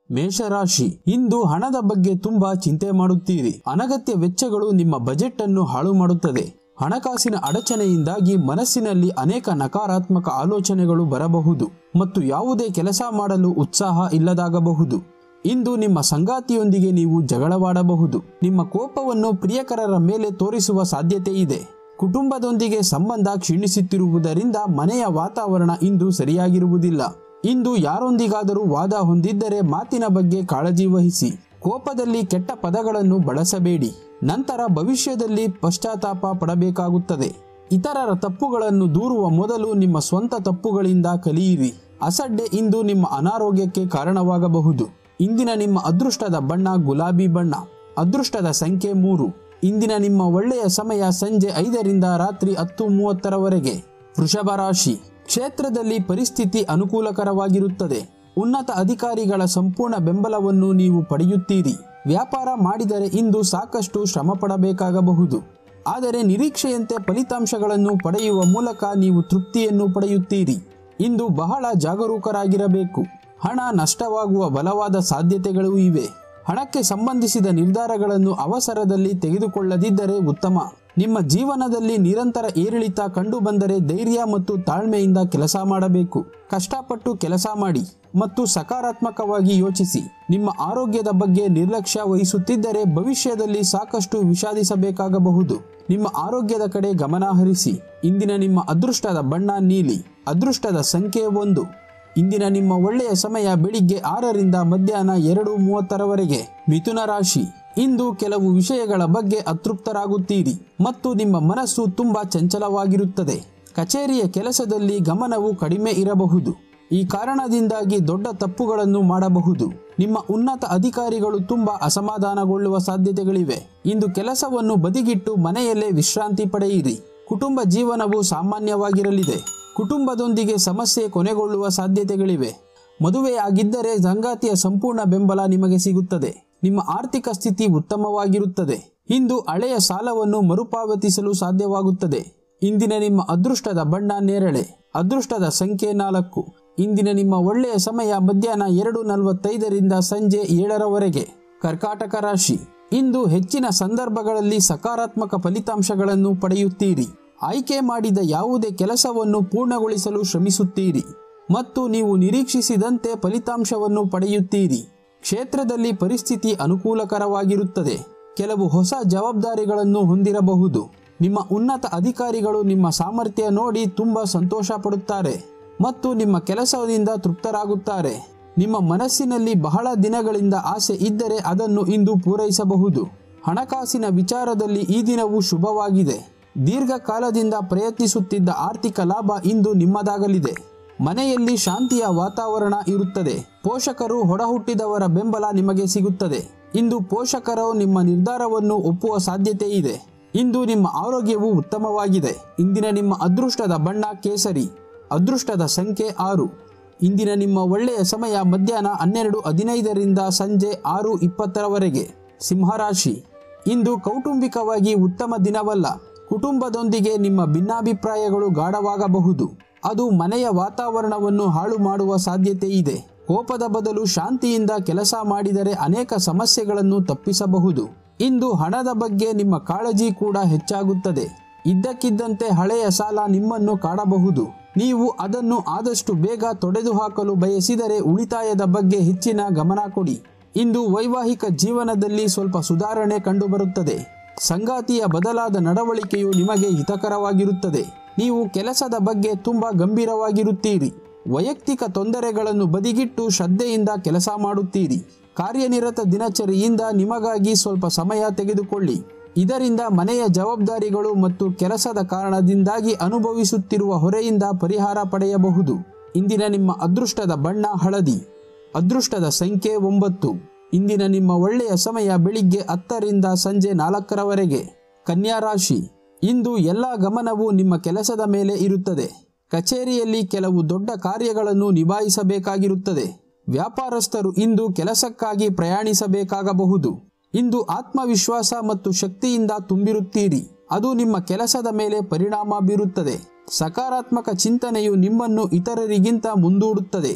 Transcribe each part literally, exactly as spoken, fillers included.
ಮೇಷರಾಶಿ, ಇಂದು ಹಣದ ಬಗ್ಗೆ ತುಂಬಾ ಚಿಂತೆ ಮಾಡುತ್ತೀರಿ. ಅನಗತ್ಯ ವೆಚ್ಚಗಳು ನಿಮ್ಮ ಬಜೆಟ್ ಅನ್ನು ಹಾಳು ಮಾಡುತ್ತದೆ. ಹಣಕಾಸಿನ ಅಡಚಣೆಯಿಂದಾಗಿ ಮನಸ್ಸಿನಲ್ಲಿ ಅನೇಕ ನಕಾರಾತ್ಮಕ ಆಲೋಚನೆಗಳು ಬರಬಹುದು ಮತ್ತು ಯಾವುದೇ ಕೆಲಸ ಮಾಡಲು ಉತ್ಸಾಹ ಇಲ್ಲದಾಗಬಹುದು. ಇಂದು ನಿಮ್ಮ ಸಂಗಾತಿಯೊಂದಿಗೆ ನೀವು ಜಗಳವಾಡಬಹುದು. ನಿಮ್ಮ ಕೋಪವನ್ನು ಪ್ರಿಯಕರರ ಮೇಲೆ ತೋರಿಸುವ ಸಾಧ್ಯತೆ ಇದೆ. ಕುಟುಂಬದೊಂದಿಗೆ ಸಂಬಂಧ ಕ್ಷೀಣಿಸುತ್ತಿರುವುದರಿಂದ ಮನೆಯ ವಾತಾವರಣ ಇಂದು ಸರಿಯಾಗಿರುವುದಿಲ್ಲ. ಇಂದು ಯಾರೊಂದಿಗಾದರೂ ವಾದ ಹೊಂದಿದ್ದರೆ ಮಾತಿನ ಬಗ್ಗೆ ಕಾಳಜಿ ವಹಿಸಿ. ಕೋಪದಲ್ಲಿ ಕೆಟ್ಟ ಪದಗಳನ್ನು ಬಳಸಬೇಡಿ, ನಂತರ ಭವಿಷ್ಯದಲ್ಲಿ ಪಶ್ಚಾತ್ತಾಪ ಪಡಬೇಕಾಗುತ್ತದೆ. ಇತರರ ತಪ್ಪುಗಳನ್ನು ದೂರುವ ಮೊದಲು ನಿಮ್ಮ ಸ್ವಂತ ತಪ್ಪುಗಳಿಂದ ಕಲಿಯಿರಿ. ಅಸಡ್ಡೆ ಇಂದು ನಿಮ್ಮ ಅನಾರೋಗ್ಯಕ್ಕೆ ಕಾರಣವಾಗಬಹುದು. ಇಂದಿನ ನಿಮ್ಮ ಅದೃಷ್ಟದ ಬಣ್ಣ ಗುಲಾಬಿ ಬಣ್ಣ. ಅದೃಷ್ಟದ ಸಂಖ್ಯೆ ಮೂರು. ಇಂದಿನ ನಿಮ್ಮ ಒಳ್ಳೆಯ ಸಮಯ ಸಂಜೆ ಐದರಿಂದ ರಾತ್ರಿ ಹತ್ತು ಮೂವತ್ತರವರೆಗೆ. ವೃಷಭ ರಾಶಿ, ಕ್ಷೇತ್ರದಲ್ಲಿ ಪರಿಸ್ಥಿತಿ ಅನುಕೂಲಕರವಾಗಿರುತ್ತದೆ. ಉನ್ನತ ಅಧಿಕಾರಿಗಳ ಸಂಪೂರ್ಣ ಬೆಂಬಲವನ್ನು ನೀವು ಪಡೆಯುತ್ತೀರಿ. ವ್ಯಾಪಾರ ಮಾಡಿದರೆ ಇಂದು ಸಾಕಷ್ಟು ಶ್ರಮ ಪಡಬೇಕಾಗಬಹುದು, ಆದರೆ ನಿರೀಕ್ಷೆಯಂತೆ ಫಲಿತಾಂಶಗಳನ್ನು ಪಡೆಯುವ ಮೂಲಕ ನೀವು ತೃಪ್ತಿಯನ್ನು ಪಡೆಯುತ್ತೀರಿ. ಇಂದು ಬಹಳ ಜಾಗರೂಕರಾಗಿರಬೇಕು. ಹಣ ನಷ್ಟವಾಗುವ ಬಲವಾದ ಸಾಧ್ಯತೆಗಳು ಇವೆ. ಹಣಕ್ಕೆ ಸಂಬಂಧಿಸಿದ ನಿರ್ಧಾರಗಳನ್ನು ಅವಸರದಲ್ಲಿ ತೆಗೆದುಕೊಳ್ಳದಿದ್ದರೆ ಉತ್ತಮ. ನಿಮ್ಮ ಜೀವನದಲ್ಲಿ ನಿರಂತರ ಏರಿಳಿತ ಕಂಡುಬಂದರೆ ಧೈರ್ಯ ಮತ್ತು ತಾಳ್ಮೆಯಿಂದ ಕೆಲಸ ಮಾಡಬೇಕು. ಕಷ್ಟಪಟ್ಟು ಕೆಲಸ ಮಾಡಿ ಮತ್ತು ಸಕಾರಾತ್ಮಕವಾಗಿ ಯೋಚಿಸಿ. ನಿಮ್ಮ ಆರೋಗ್ಯದ ಬಗ್ಗೆ ನಿರ್ಲಕ್ಷ್ಯ ವಹಿಸುತ್ತಿದ್ದರೆ ಭವಿಷ್ಯದಲ್ಲಿ ಸಾಕಷ್ಟು ವಿಷಾದಿಸಬೇಕಾಗಬಹುದು. ನಿಮ್ಮ ಆರೋಗ್ಯದ ಕಡೆ ಗಮನ ಹರಿಸಿ. ಇಂದಿನ ನಿಮ್ಮ ಅದೃಷ್ಟದ ಬಣ್ಣ ನೀಲಿ. ಅದೃಷ್ಟದ ಸಂಖ್ಯೆ ಒಂದು. ಇಂದಿನ ನಿಮ್ಮ ಒಳ್ಳೆಯ ಸಮಯ ಬೆಳಿಗ್ಗೆ ಆರರಿಂದ ಮಧ್ಯಾಹ್ನ ಎರಡು ಮೂವತ್ತರವರೆಗೆ. ಮಿಥುನ ರಾಶಿ, ಇಂದು ಕೆಲವು ವಿಷಯಗಳ ಬಗ್ಗೆ ಅತೃಪ್ತರಾಗುತ್ತೀರಿ ಮತ್ತು ನಿಮ್ಮ ಮನಸ್ಸು ತುಂಬಾ ಚಂಚಲವಾಗಿರುತ್ತದೆ. ಕಚೇರಿಯ ಕೆಲಸದಲ್ಲಿ ಗಮನವು ಕಡಿಮೆ ಇರಬಹುದು. ಈ ಕಾರಣದಿಂದಾಗಿ ದೊಡ್ಡ ತಪ್ಪುಗಳನ್ನು ಮಾಡಬಹುದು. ನಿಮ್ಮ ಉನ್ನತ ಅಧಿಕಾರಿಗಳು ತುಂಬಾ ಅಸಮಾಧಾನಗೊಳ್ಳುವ ಸಾಧ್ಯತೆಗಳಿವೆ. ಇಂದು ಕೆಲಸವನ್ನು ಬದಿಗಿಟ್ಟು ಮನೆಯಲ್ಲೇ ವಿಶ್ರಾಂತಿ ಪಡೆಯಿರಿ. ಕುಟುಂಬ ಜೀವನವು ಸಾಮಾನ್ಯವಾಗಿರಲಿದೆ. ಕುಟುಂಬದೊಂದಿಗೆ ಸಮಸ್ಯೆ ಕೊನೆಗೊಳ್ಳುವ ಸಾಧ್ಯತೆಗಳಿವೆ. ಮದುವೆಯಾಗಿದ್ದರೆ ಸಂಗಾತಿಯ ಸಂಪೂರ್ಣ ಬೆಂಬಲ ನಿಮಗೆ ಸಿಗುತ್ತದೆ. ನಿಮ್ಮ ಆರ್ಥಿಕ ಸ್ಥಿತಿ ಉತ್ತಮವಾಗಿರುತ್ತದೆ. ಇಂದು ಹಳೆಯ ಸಾಲವನ್ನು ಮರುಪಾವತಿಸಲು ಸಾಧ್ಯವಾಗುತ್ತದೆ. ಇಂದಿನ ನಿಮ್ಮ ಅದೃಷ್ಟದ ಬಣ್ಣ ನೇರಳೆ. ಅದೃಷ್ಟದ ಸಂಖ್ಯೆ ನಾಲ್ಕು. ಇಂದಿನ ನಿಮ್ಮ ಒಳ್ಳೆಯ ಸಮಯ ಮಧ್ಯಾಹ್ನ ಎರಡು ನಲವತ್ತೈದರಿಂದ ಸಂಜೆ ಏಳರವರೆಗೆ. ಕರ್ಕಾಟಕ ರಾಶಿ, ಇಂದು ಹೆಚ್ಚಿನ ಸಂದರ್ಭಗಳಲ್ಲಿ ಸಕಾರಾತ್ಮಕ ಫಲಿತಾಂಶಗಳನ್ನು ಪಡೆಯುತ್ತೀರಿ. ಆಯ್ಕೆ ಮಾಡಿದ ಯಾವುದೇ ಕೆಲಸವನ್ನು ಪೂರ್ಣಗೊಳಿಸಲು ಶ್ರಮಿಸುತ್ತೀರಿ ಮತ್ತು ನೀವು ನಿರೀಕ್ಷಿಸಿದಂತೆ ಫಲಿತಾಂಶವನ್ನು ಪಡೆಯುತ್ತೀರಿ. ಕ್ಷೇತ್ರದಲ್ಲಿ ಪರಿಸ್ಥಿತಿ ಅನುಕೂಲಕರವಾಗಿರುತ್ತದೆ. ಕೆಲವು ಹೊಸ ಜವಾಬ್ದಾರಿಗಳನ್ನು ಹೊಂದಿರಬಹುದು. ನಿಮ್ಮ ಉನ್ನತ ಅಧಿಕಾರಿಗಳು ನಿಮ್ಮ ಸಾಮರ್ಥ್ಯ ನೋಡಿ ತುಂಬಾ ಸಂತೋಷ ಪಡುತ್ತಾರೆ ಮತ್ತು ನಿಮ್ಮ ಕೆಲಸದಿಂದ ತೃಪ್ತರಾಗುತ್ತಾರೆ. ನಿಮ್ಮ ಮನಸ್ಸಿನಲ್ಲಿ ಬಹಳ ದಿನಗಳಿಂದ ಆಸೆ ಇದ್ದರೆ ಅದನ್ನು ಇಂದು ಪೂರೈಸಬಹುದು. ಹಣಕಾಸಿನ ವಿಚಾರದಲ್ಲಿ ಈ ದಿನವು ಶುಭವಾಗಿದೆ. ದೀರ್ಘಕಾಲದಿಂದ ಪ್ರಯತ್ನಿಸುತ್ತಿದ್ದ ಆರ್ಥಿಕ ಲಾಭ ಇಂದು ನಿಮ್ಮದಾಗಲಿದೆ. ಮನೆಯಲ್ಲಿ ಶಾಂತಿಯ ವಾತಾವರಣ ಇರುತ್ತದೆ. ಪೋಷಕರು ಹೊಡಹುಟ್ಟಿದವರ ಬೆಂಬಲ ನಿಮಗೆ ಸಿಗುತ್ತದೆ. ಇಂದು ಪೋಷಕರು ನಿಮ್ಮ ನಿರ್ಧಾರವನ್ನು ಒಪ್ಪುವ ಸಾಧ್ಯತೆ ಇದೆ. ಇಂದು ನಿಮ್ಮ ಆರೋಗ್ಯವು ಉತ್ತಮವಾಗಿದೆ. ಇಂದಿನ ನಿಮ್ಮ ಅದೃಷ್ಟದ ಬಣ್ಣ ಕೇಸರಿ. ಅದೃಷ್ಟದ ಸಂಖ್ಯೆ ಆರು. ಇಂದಿನ ನಿಮ್ಮ ಒಳ್ಳೆಯ ಸಮಯ ಮಧ್ಯಾಹ್ನ ಹನ್ನೆರಡು ಹದಿನೈದರಿಂದ ಸಂಜೆ ಆರು ಇಪ್ಪತ್ತರವರೆಗೆ. ಸಿಂಹರಾಶಿ, ಇಂದು ಕೌಟುಂಬಿಕವಾಗಿ ಉತ್ತಮ ದಿನವಲ್ಲ. ಕುಟುಂಬದೊಂದಿಗೆ ನಿಮ್ಮ ಭಿನ್ನಾಭಿಪ್ರಾಯಗಳು ಗಾಢವಾಗಬಹುದು. ಅದು ಮನೆಯ ವಾತಾವರಣವನ್ನು ಹಾಳು ಮಾಡುವ ಸಾಧ್ಯತೆ ಇದೆ. ಕೋಪದ ಬದಲು ಶಾಂತಿಯಿಂದ ಕೆಲಸ ಮಾಡಿದರೆ ಅನೇಕ ಸಮಸ್ಯೆಗಳನ್ನು ತಪ್ಪಿಸಬಹುದು. ಇಂದು ಹಣದ ಬಗ್ಗೆ ನಿಮ್ಮ ಕಾಳಜಿ ಕೂಡ ಹೆಚ್ಚಾಗುತ್ತದೆ. ಇದ್ದಕ್ಕಿದ್ದಂತೆ ಹಳೆಯ ಸಾಲ ನಿಮ್ಮನ್ನು ಕಾಡಬಹುದು. ನೀವು ಅದನ್ನು ಆದಷ್ಟು ಬೇಗ ತೊಡೆದುಹಾಕಲು ಬಯಸಿದರೆ ಉಳಿತಾಯದ ಬಗ್ಗೆ ಹೆಚ್ಚಿನ ಗಮನ ಕೊಡಿ. ಇಂದು ವೈವಾಹಿಕ ಜೀವನದಲ್ಲಿ ಸ್ವಲ್ಪ ಸುಧಾರಣೆ ಕಂಡುಬರುತ್ತದೆ. ಸಂಗಾತಿಯ ಬದಲಾದ ನಡವಳಿಕೆಯು ನಿಮಗೆ ಹಿತಕರವಾಗಿರುತ್ತದೆ. ನೀವು ಕೆಲಸದ ಬಗ್ಗೆ ತುಂಬಾ ಗಂಭೀರವಾಗಿರುತ್ತೀರಿ. ವೈಯಕ್ತಿಕ ತೊಂದರೆಗಳನ್ನು ಬದಿಗಿಟ್ಟು ಶ್ರದ್ಧೆಯಿಂದ ಕೆಲಸ ಮಾಡುತ್ತೀರಿ. ಕಾರ್ಯನಿರತ ದಿನಚರಿಯಿಂದ ನಿಮಗಾಗಿ ಸ್ವಲ್ಪ ಸಮಯ ತೆಗೆದುಕೊಳ್ಳಿ. ಇದರಿಂದ ಮನೆಯ ಜವಾಬ್ದಾರಿಗಳು ಮತ್ತು ಕೆಲಸದ ಕಾರಣದಿಂದಾಗಿ ಅನುಭವಿಸುತ್ತಿರುವ ಹೊರೆಯಿಂದ ಪರಿಹಾರ ಪಡೆಯಬಹುದು. ಇಂದಿನ ನಿಮ್ಮ ಅದೃಷ್ಟದ ಬಣ್ಣ ಹಳದಿ. ಅದೃಷ್ಟದ ಸಂಖ್ಯೆ ಒಂಬತ್ತು. ಇಂದಿನ ನಿಮ್ಮ ಒಳ್ಳೆಯ ಸಮಯ ಬೆಳಿಗ್ಗೆ ಹತ್ತರಿಂದ ಸಂಜೆ ನಾಲ್ಕರವರೆಗೆ. ಕನ್ಯಾ ರಾಶಿ, ಇಂದು ಎಲ್ಲ ಗಮನವು ನಿಮ್ಮ ಕೆಲಸದ ಮೇಲೆ ಇರುತ್ತದೆ. ಕಚೇರಿಯಲ್ಲಿ ಕೆಲವು ದೊಡ್ಡ ಕಾರ್ಯಗಳನ್ನು ನಿಭಾಯಿಸಬೇಕಾಗಿರುತ್ತದೆ. ವ್ಯಾಪಾರಸ್ಥರು ಇಂದು ಕೆಲಸಕ್ಕಾಗಿ ಪ್ರಯಾಣಿಸಬೇಕಾಗಬಹುದು. ಇಂದು ಆತ್ಮವಿಶ್ವಾಸ ಮತ್ತು ಶಕ್ತಿಯಿಂದ ತುಂಬಿರುತ್ತೀರಿ. ಅದು ನಿಮ್ಮ ಕೆಲಸದ ಮೇಲೆ ಪರಿಣಾಮ ಬೀರುತ್ತದೆ. ಸಕಾರಾತ್ಮಕ ಚಿಂತನೆಯು ನಿಮ್ಮನ್ನು ಇತರರಿಗಿಂತ ಮುಂದೂಡುತ್ತದೆ.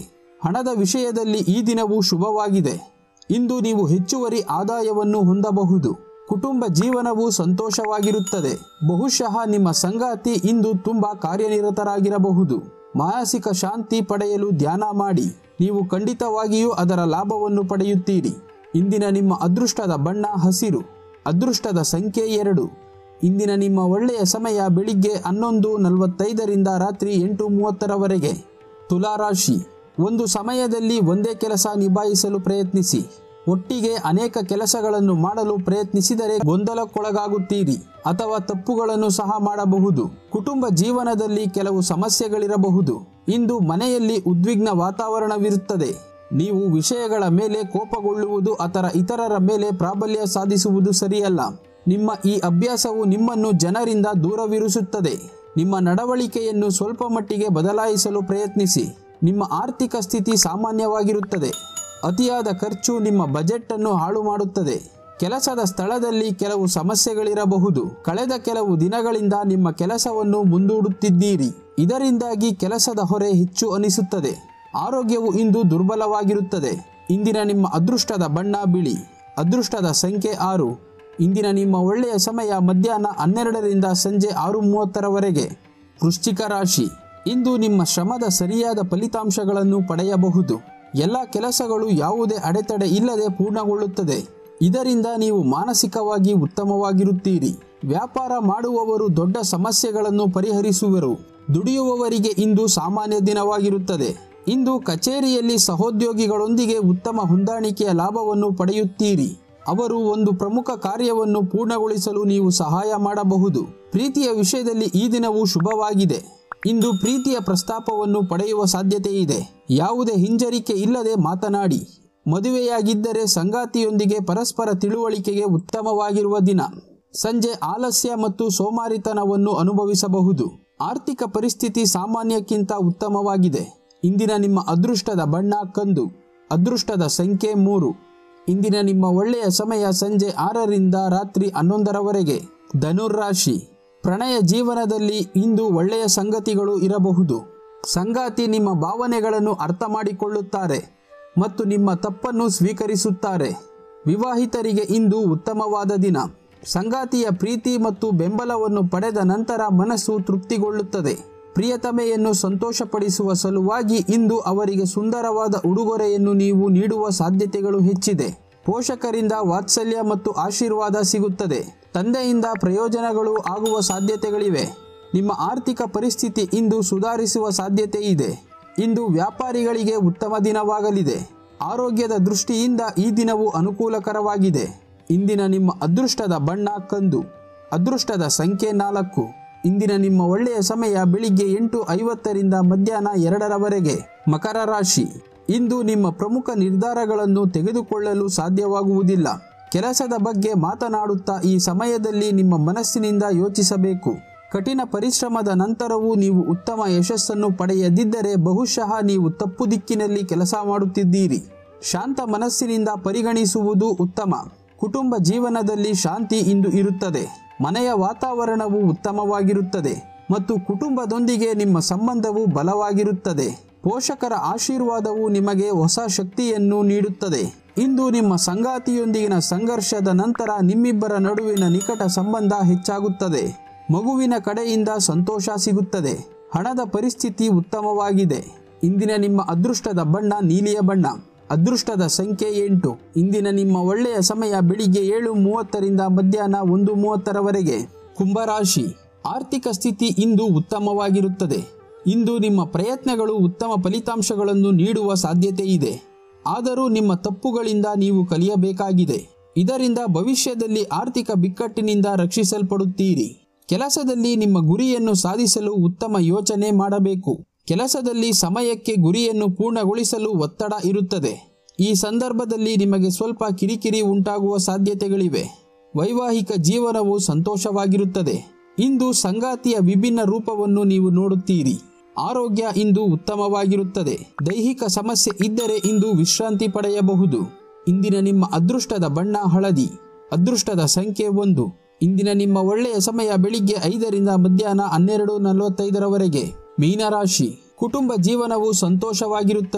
ಹಣದ ವಿಷಯದಲ್ಲಿ ಈ ದಿನವೂ ಶುಭವಾಗಿದೆ. ಇಂದು ನೀವು ಹೆಚ್ಚುವರಿ ಆದಾಯವನ್ನು ಹೊಂದಬಹುದು. ಕುಟುಂಬ ಜೀವನವು ಸಂತೋಷವಾಗಿರುತ್ತದೆ. ಬಹುಶಃ ನಿಮ್ಮ ಸಂಗಾತಿ ಇಂದು ತುಂಬಾ ಕಾರ್ಯನಿರತರಾಗಿರಬಹುದು. ಮಾನಸಿಕ ಶಾಂತಿ ಪಡೆಯಲು ಧ್ಯಾನ ಮಾಡಿ. ನೀವು ಖಂಡಿತವಾಗಿಯೂ ಅದರ ಲಾಭವನ್ನು ಪಡೆಯುತ್ತೀರಿ. ಇಂದಿನ ನಿಮ್ಮ ಅದೃಷ್ಟದ ಬಣ್ಣ ಹಸಿರು. ಅದೃಷ್ಟದ ಸಂಖ್ಯೆ ಎರಡು. ಇಂದಿನ ನಿಮ್ಮ ಒಳ್ಳೆಯ ಸಮಯ ಬೆಳಿಗ್ಗೆ ಹನ್ನೊಂದು ನಲವತ್ತೈದರಿಂದ ರಾತ್ರಿ ಎಂಟು ಮೂವತ್ತರವರೆಗೆ. ತುಲಾರಾಶಿ. ಒಂದು ಸಮಯದಲ್ಲಿ ಒಂದೇ ಕೆಲಸ ನಿಭಾಯಿಸಲು ಪ್ರಯತ್ನಿಸಿ. ಒಟ್ಟಿಗೆ ಅನೇಕ ಕೆಲಸಗಳನ್ನು ಮಾಡಲು ಪ್ರಯತ್ನಿಸಿದರೆ ಗೊಂದಲಕ್ಕೊಳಗಾಗುತ್ತೀರಿ ಅಥವಾ ತಪ್ಪುಗಳನ್ನು ಸಹ ಮಾಡಬಹುದು. ಕುಟುಂಬ ಜೀವನದಲ್ಲಿ ಕೆಲವು ಸಮಸ್ಯೆಗಳಿರಬಹುದು. ಇಂದು ಮನೆಯಲ್ಲಿ ಉದ್ವಿಗ್ನ ವಾತಾವರಣವಿರುತ್ತದೆ. ನೀವು ವಿಷಯಗಳ ಮೇಲೆ ಕೋಪಗೊಳ್ಳುವುದು ಅಥವಾ ಇತರರ ಮೇಲೆ ಪ್ರಾಬಲ್ಯ ಸಾಧಿಸುವುದು ಸರಿಯಲ್ಲ. ನಿಮ್ಮ ಈ ಅಭ್ಯಾಸವು ನಿಮ್ಮನ್ನು ಜನರಿಂದ ದೂರವಿರಿಸುತ್ತದೆ. ನಿಮ್ಮ ನಡವಳಿಕೆಯನ್ನು ಸ್ವಲ್ಪ ಮಟ್ಟಿಗೆ ಬದಲಾಯಿಸಲು ಪ್ರಯತ್ನಿಸಿ. ನಿಮ್ಮ ಆರ್ಥಿಕ ಸ್ಥಿತಿ ಸಾಮಾನ್ಯವಾಗಿರುತ್ತದೆ. ಅತಿಯಾದ ಖರ್ಚು ನಿಮ್ಮ ಬಜೆಟ್ ಅನ್ನು ಹಾಳು ಮಾಡುತ್ತದೆ. ಕೆಲಸದ ಸ್ಥಳದಲ್ಲಿ ಕೆಲವು ಸಮಸ್ಯೆಗಳಿರಬಹುದು. ಕಳೆದ ಕೆಲವು ದಿನಗಳಿಂದ ನಿಮ್ಮ ಕೆಲಸವನ್ನು ಮುಂದೂಡುತ್ತಿದ್ದೀರಿ. ಇದರಿಂದಾಗಿ ಕೆಲಸದ ಹೊರೆ ಹೆಚ್ಚು ಅನಿಸುತ್ತದೆ. ಆರೋಗ್ಯವು ಇಂದು ದುರ್ಬಲವಾಗಿರುತ್ತದೆ. ಇಂದಿನ ನಿಮ್ಮ ಅದೃಷ್ಟದ ಬಣ್ಣ ಬಿಳಿ. ಅದೃಷ್ಟದ ಸಂಖ್ಯೆ ಆರು. ಇಂದಿನ ನಿಮ್ಮ ಒಳ್ಳೆಯ ಸಮಯ ಮಧ್ಯಾಹ್ನ ಹನ್ನೆರಡರಿಂದ ಸಂಜೆ ಆರು ಮೂವತ್ತರವರೆಗೆ. ವೃಶ್ಚಿಕ ರಾಶಿ. ಇಂದು ನಿಮ್ಮ ಶ್ರಮದ ಸರಿಯಾದ ಫಲಿತಾಂಶಗಳನ್ನು ಪಡೆಯಬಹುದು. ಎಲ್ಲ ಕೆಲಸಗಳು ಯಾವುದೇ ಅಡೆತಡೆ ಇಲ್ಲದೆ ಪೂರ್ಣಗೊಳ್ಳುತ್ತದೆ. ಇದರಿಂದ ನೀವು ಮಾನಸಿಕವಾಗಿ ಉತ್ತಮವಾಗಿರುತ್ತೀರಿ. ವ್ಯಾಪಾರ ಮಾಡುವವರು ದೊಡ್ಡ ಸಮಸ್ಯೆಗಳನ್ನು ಪರಿಹರಿಸುವರು. ದುಡಿಯುವವರಿಗೆ ಇಂದು ಸಾಮಾನ್ಯ ದಿನವಾಗಿರುತ್ತದೆ. ಇಂದು ಕಚೇರಿಯಲ್ಲಿ ಸಹೋದ್ಯೋಗಿಗಳೊಂದಿಗೆ ಉತ್ತಮ ಹೊಂದಾಣಿಕೆಯ ಲಾಭವನ್ನು ಪಡೆಯುತ್ತೀರಿ. ಅವರು ಒಂದು ಪ್ರಮುಖ ಕಾರ್ಯವನ್ನು ಪೂರ್ಣಗೊಳಿಸಲು ನೀವು ಸಹಾಯ ಮಾಡಬಹುದು. ಪ್ರೀತಿಯ ವಿಷಯದಲ್ಲಿ ಈ ದಿನವೂ ಶುಭವಾಗಿದೆ. ಇಂದು ಪ್ರೀತಿಯ ಪ್ರಸ್ತಾಪವನ್ನು ಪಡೆಯುವ ಸಾಧ್ಯತೆ ಇದೆ. ಯಾವುದೇ ಹಿಂಜರಿಕೆ ಇಲ್ಲದೆ ಮಾತನಾಡಿ. ಮದುವೆಯಾಗಿದ್ದರೆ ಸಂಗಾತಿಯೊಂದಿಗೆ ಪರಸ್ಪರ ತಿಳುವಳಿಕೆಗೆ ಉತ್ತಮವಾಗಿರುವ ದಿನ. ಸಂಜೆ ಆಲಸ್ಯ ಮತ್ತು ಸೋಮಾರಿತನವನ್ನು ಅನುಭವಿಸಬಹುದು. ಆರ್ಥಿಕ ಪರಿಸ್ಥಿತಿ ಸಾಮಾನ್ಯಕ್ಕಿಂತ ಉತ್ತಮವಾಗಿದೆ. ಇಂದಿನ ನಿಮ್ಮ ಅದೃಷ್ಟದ ಬಣ್ಣ ಕಂದು. ಅದೃಷ್ಟದ ಸಂಖ್ಯೆ ಮೂರು. ಇಂದಿನ ನಿಮ್ಮ ಒಳ್ಳೆಯ ಸಮಯ ಸಂಜೆ ಆರರಿಂದ ರಾತ್ರಿ ಹನ್ನೊಂದರವರೆಗೆ. ಧನುರಾಶಿ. ಪ್ರಣಯ ಜೀವನದಲ್ಲಿ ಇಂದು ಒಳ್ಳೆಯ ಸಂಗತಿಗಳು ಇರಬಹುದು. ಸಂಗಾತಿ ನಿಮ್ಮ ಭಾವನೆಗಳನ್ನು ಅರ್ಥ ಮಾಡಿಕೊಳ್ಳುತ್ತಾರೆ ಮತ್ತು ನಿಮ್ಮ ತಪ್ಪನ್ನು ಸ್ವೀಕರಿಸುತ್ತಾರೆ. ವಿವಾಹಿತರಿಗೆ ಇಂದು ಉತ್ತಮವಾದ ದಿನ. ಸಂಗಾತಿಯ ಪ್ರೀತಿ ಮತ್ತು ಬೆಂಬಲವನ್ನು ಪಡೆದ ನಂತರ ಮನಸ್ಸು ತೃಪ್ತಿಗೊಳ್ಳುತ್ತದೆ. ಪ್ರಿಯತಮೆಯನ್ನು ಸಂತೋಷಪಡಿಸುವ ಸಲುವಾಗಿ ಇಂದು ಅವರಿಗೆ ಸುಂದರವಾದ ಉಡುಗೊರೆಯನ್ನು ನೀವು ನೀಡುವ ಸಾಧ್ಯತೆಗಳು ಹೆಚ್ಚಿದೆ. ಪೋಷಕರಿಂದ ವಾತ್ಸಲ್ಯ ಮತ್ತು ಆಶೀರ್ವಾದ ಸಿಗುತ್ತದೆ. ತಂದೆಯಿಂದ ಪ್ರಯೋಜನಗಳು ಆಗುವ ಸಾಧ್ಯತೆಗಳಿವೆ. ನಿಮ್ಮ ಆರ್ಥಿಕ ಪರಿಸ್ಥಿತಿ ಇಂದು ಸುಧಾರಿಸುವ ಸಾಧ್ಯತೆ ಇದೆ. ಇಂದು ವ್ಯಾಪಾರಿಗಳಿಗೆ ಉತ್ತಮ ದಿನವಾಗಲಿದೆ. ಆರೋಗ್ಯದ ದೃಷ್ಟಿಯಿಂದ ಈ ದಿನವು ಅನುಕೂಲಕರವಾಗಿದೆ. ಇಂದಿನ ನಿಮ್ಮ ಅದೃಷ್ಟದ ಬಣ್ಣ ಕಂದು. ಅದೃಷ್ಟದ ಸಂಖ್ಯೆ ನಾಲ್ಕು. ಇಂದಿನ ನಿಮ್ಮ ಒಳ್ಳೆಯ ಸಮಯ ಬೆಳಿಗ್ಗೆ ಎಂಟು ಐವತ್ತರಿಂದ ಮಧ್ಯಾಹ್ನ ಎರಡರವರೆಗೆ. ಮಕರ ರಾಶಿ. ಇಂದು ನಿಮ್ಮ ಪ್ರಮುಖ ನಿರ್ಧಾರಗಳನ್ನು ತೆಗೆದುಕೊಳ್ಳಲು ಸಾಧ್ಯವಾಗುವುದಿಲ್ಲ. ಕೆಲಸದ ಬಗ್ಗೆ ಮಾತನಾಡುತ್ತಾ ಈ ಸಮಯದಲ್ಲಿ ನಿಮ್ಮ ಮನಸ್ಸಿನಿಂದ ಯೋಚಿಸಬೇಕು. ಕಠಿಣ ಪರಿಶ್ರಮದ ನಂತರವೂ ನೀವು ಉತ್ತಮ ಯಶಸ್ಸನ್ನು ಪಡೆಯದಿದ್ದರೆ ಬಹುಶಃ ನೀವು ತಪ್ಪು ದಿಕ್ಕಿನಲ್ಲಿ ಕೆಲಸ ಮಾಡುತ್ತಿದ್ದೀರಿ. ಶಾಂತ ಮನಸ್ಸಿನಿಂದ ಪರಿಗಣಿಸುವುದು ಉತ್ತಮ. ಕುಟುಂಬ ಜೀವನದಲ್ಲಿ ಶಾಂತಿ ಇಂದು ಇರುತ್ತದೆ. ಮನೆಯ ವಾತಾವರಣವು ಉತ್ತಮವಾಗಿರುತ್ತದೆ ಮತ್ತು ಕುಟುಂಬದೊಂದಿಗೆ ನಿಮ್ಮ ಸಂಬಂಧವು ಬಲವಾಗಿರುತ್ತದೆ. ಪೋಷಕರ ಆಶೀರ್ವಾದವು ನಿಮಗೆ ಹೊಸ ಶಕ್ತಿಯನ್ನು ನೀಡುತ್ತದೆ. ಇಂದು ನಿಮ್ಮ ಸಂಗಾತಿಯೊಂದಿಗಿನ ಸಂಘರ್ಷದ ನಂತರ ನಿಮ್ಮಿಬ್ಬರ ನಡುವಿನ ನಿಕಟ ಸಂಬಂಧ ಹೆಚ್ಚಾಗುತ್ತದೆ. ಮಗುವಿನ ಕಡೆಯಿಂದ ಸಂತೋಷ ಸಿಗುತ್ತದೆ. ಹಣದ ಪರಿಸ್ಥಿತಿ ಉತ್ತಮವಾಗಿದೆ. ಇಂದಿನ ನಿಮ್ಮ ಅದೃಷ್ಟದ ಬಣ್ಣ ನೀಲಿಯ ಬಣ್ಣ. ಅದೃಷ್ಟದ ಸಂಖ್ಯೆ ಎಂಟು. ಇಂದಿನ ನಿಮ್ಮ ಒಳ್ಳೆಯ ಸಮಯ ಬೆಳಿಗ್ಗೆ ಏಳು ಮೂವತ್ತರಿಂದ ಮಧ್ಯಾಹ್ನ ಒಂದು ಮೂವತ್ತರವರೆಗೆ. ಕುಂಭರಾಶಿ. ಆರ್ಥಿಕ ಸ್ಥಿತಿ ಇಂದು ಉತ್ತಮವಾಗಿರುತ್ತದೆ. ಇಂದು ನಿಮ್ಮ ಪ್ರಯತ್ನಗಳು ಉತ್ತಮ ಫಲಿತಾಂಶಗಳನ್ನು ನೀಡುವ ಸಾಧ್ಯತೆ ಇದೆ. ಆದರೂ ನಿಮ್ಮ ತಪ್ಪುಗಳಿಂದ ನೀವು ಕಲಿಯಬೇಕಾಗಿದೆ. ಇದರಿಂದ ಭವಿಷ್ಯದಲ್ಲಿ ಆರ್ಥಿಕ ಬಿಕ್ಕಟ್ಟಿನಿಂದ ರಕ್ಷಿಸಲ್ಪಡುತ್ತೀರಿ. ಕೆಲಸದಲ್ಲಿ ನಿಮ್ಮ ಗುರಿಯನ್ನು ಸಾಧಿಸಲು ಉತ್ತಮ ಯೋಚನೆ ಮಾಡಬೇಕು. ಕೆಲಸದಲ್ಲಿ ಸಮಯಕ್ಕೆ ಗುರಿಯನ್ನು ಪೂರ್ಣಗೊಳಿಸಲು ಒತ್ತಡ ಇರುತ್ತದೆ. ಈ ಸಂದರ್ಭದಲ್ಲಿ ನಿಮಗೆ ಸ್ವಲ್ಪ ಕಿರಿಕಿರಿ ಉಂಟಾಗುವ ಸಾಧ್ಯತೆಗಳಿವೆ. ವೈವಾಹಿಕ ಜೀವನವು ಸಂತೋಷವಾಗಿರುತ್ತದೆ. ಇಂದು ಸಂಗಾತಿಯ ವಿಭಿನ್ನ ರೂಪವನ್ನು ನೀವು ನೋಡುತ್ತೀರಿ. ಆರೋಗ್ಯ ಇಂದು ಉತ್ತಮವಾಗಿರುತ್ತದೆ. ದೈಹಿಕ ಸಮಸ್ಯೆ ಇದ್ದರೆ ಇಂದು ವಿಶ್ರಾಂತಿ ಪಡೆಯಬಹುದು. ಇಂದಿನ ನಿಮ್ಮ ಅದೃಷ್ಟದ ಬಣ್ಣ ಹಳದಿ. ಅದೃಷ್ಟದ ಸಂಖ್ಯೆ ಒಂದು. ಇಂದಿನ ನಿಮ್ಮ ಒಳ್ಳೆಯ ಸಮಯ ಬೆಳಿಗ್ಗೆ ಐದರಿಂದ ಮಧ್ಯಾಹ್ನ ಹನ್ನೆರಡು ನಲವತ್ತೈದರವರೆಗೆ. ಮೀನರಾಶಿ. ಕುಟುಂಬ ಜೀವನವು ಸಂತೋಷವಾಗಿರುತ್ತದೆ.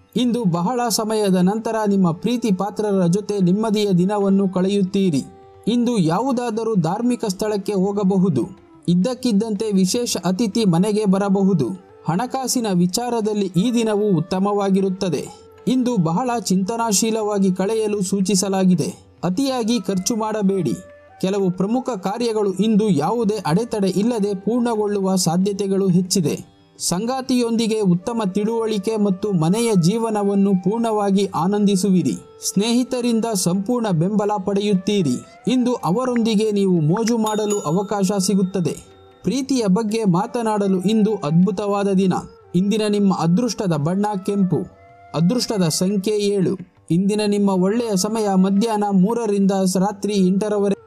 ಇಂದು ಬಹಳ ಸಮಯದ ನಂತರ ನಿಮ್ಮ ಪ್ರೀತಿ ಪಾತ್ರರ ಜೊತೆ ನೆಮ್ಮದಿಯ ದಿನವನ್ನು ಕಳೆಯುತ್ತೀರಿ. ಇಂದು ಯಾವುದಾದರೂ ಧಾರ್ಮಿಕ ಸ್ಥಳಕ್ಕೆ ಹೋಗಬಹುದು. ಇದ್ದಕ್ಕಿದ್ದಂತೆ ವಿಶೇಷ ಅತಿಥಿ ಮನೆಗೆ ಬರಬಹುದು. ಹಣಕಾಸಿನ ವಿಚಾರದಲ್ಲಿ ಈ ದಿನವು ಉತ್ತಮವಾಗಿರುತ್ತದೆ. ಇಂದು ಬಹಳ ಚಿಂತನಾಶೀಲವಾಗಿ ಕಳೆಯಲು ಸೂಚಿಸಲಾಗಿದೆ. ಅತಿಯಾಗಿ ಖರ್ಚು ಮಾಡಬೇಡಿ. ಕೆಲವು ಪ್ರಮುಖ ಕಾರ್ಯಗಳು ಇಂದು ಯಾವುದೇ ಅಡೆತಡೆ ಇಲ್ಲದೆ ಪೂರ್ಣಗೊಳ್ಳುವ ಸಾಧ್ಯತೆಗಳು ಹೆಚ್ಚಿದೆ. ಸಂಗಾತಿಯೊಂದಿಗೆ ಉತ್ತಮ ತಿಳುವಳಿಕೆ ಮತ್ತು ಮನೆಯ ಜೀವನವನ್ನು ಪೂರ್ಣವಾಗಿ ಆನಂದಿಸುವಿರಿ. ಸ್ನೇಹಿತರಿಂದ ಸಂಪೂರ್ಣ ಬೆಂಬಲ ಪಡೆಯುತ್ತೀರಿ. ಇಂದು ಅವರೊಂದಿಗೆ ನೀವು ಮೋಜು ಮಾಡಲು ಅವಕಾಶ ಸಿಗುತ್ತದೆ. ಪ್ರೀತಿಯ ಬಗ್ಗೆ ಮಾತನಾಡಲು ಇಂದು ಅದ್ಭುತವಾದ ದಿನ. ಇಂದಿನ ನಿಮ್ಮ ಅದೃಷ್ಟದ ಬಣ್ಣ ಕೆಂಪು. ಅದೃಷ್ಟದ ಸಂಖ್ಯೆ ಏಳು. ಇಂದಿನ ನಿಮ್ಮ ಒಳ್ಳೆಯ ಸಮಯ ಮಧ್ಯಾಹ್ನ ಮೂರರಿಂದ ರಾತ್ರಿ ಎಂಟರವರೆಗೆ.